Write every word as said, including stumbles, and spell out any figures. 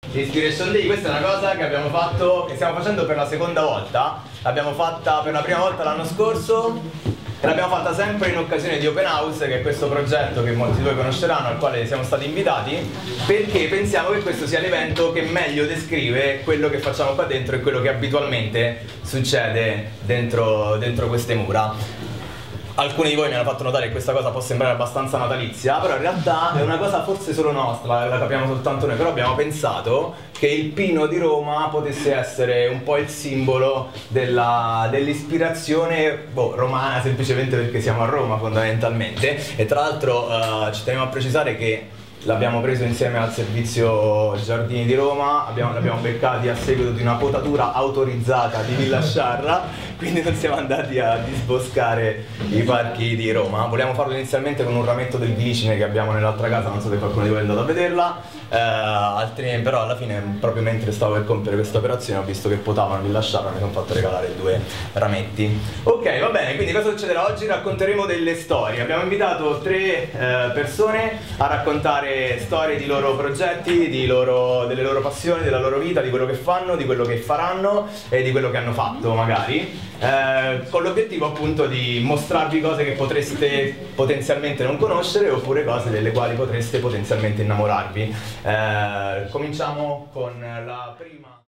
L'Inspiration Day, questa è una cosa che abbiamo fatto, che stiamo facendo per la seconda volta. L'abbiamo fatta per la prima volta l'anno scorso e l'abbiamo fatta sempre in occasione di Open House, che è questo progetto che molti di voi conosceranno, al quale siamo stati invitati, perché pensiamo che questo sia l'evento che meglio descrive quello che facciamo qua dentro e quello che abitualmente succede dentro, dentro queste mura. Alcuni di voi mi hanno fatto notare che questa cosa può sembrare abbastanza natalizia, però in realtà è una cosa forse solo nostra, la capiamo soltanto noi, però abbiamo pensato che il pino di Roma potesse essere un po' il simbolo dell'ispirazione boh, romana, semplicemente perché siamo a Roma fondamentalmente. E tra l'altro uh, ci teniamo a precisare che l'abbiamo preso insieme al servizio Giardini di Roma, l'abbiamo beccati a seguito di una potatura autorizzata di Villa Sciarra, quindi non siamo andati a disboscare i parchi di Roma. Volevamo farlo inizialmente con un rametto del glicine che abbiamo nell'altra casa, non so se qualcuno di voi è andato a vederla, eh, altri, però alla fine, proprio mentre stavo per compiere questa operazione, ho visto che potavano Villa Sciarra e mi sono fatto regalare due rametti. Ok, va bene, quindi cosa succederà? Oggi racconteremo delle storie. Abbiamo invitato tre eh, persone a raccontare storie di loro progetti, di loro, delle loro passioni, della loro vita, di quello che fanno, di quello che faranno e di quello che hanno fatto magari, eh, con l'obiettivo appunto di mostrarvi cose che potreste potenzialmente non conoscere oppure cose delle quali potreste potenzialmente innamorarvi. Eh, cominciamo con la prima.